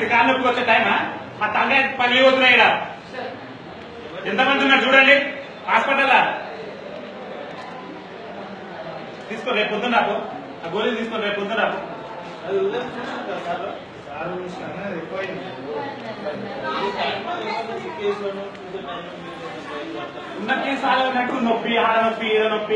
కాళ్ళ నొప్పికి వచ్చే టైమా మా తలకాయ పని పోతున్నాయి ఇక్కడ ఎంతమంది ఉన్నారు చూడండి హాస్పిటల్ తీసుకో రేపు పొద్దున్న రాకు ఆ గోళీలు తీసుకోండి రేపు పొద్దున్న రాకు ఉన్న కేసు ఆగనట్టు నొప్పి ఆడ నొప్పి ఈడ నొప్పి